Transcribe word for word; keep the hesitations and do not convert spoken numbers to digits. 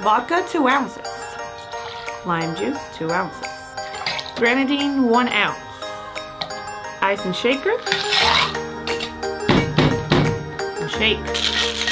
Vodka, two ounces. Lime juice, two ounces. Grenadine, one ounce. Ice and shaker. And shake.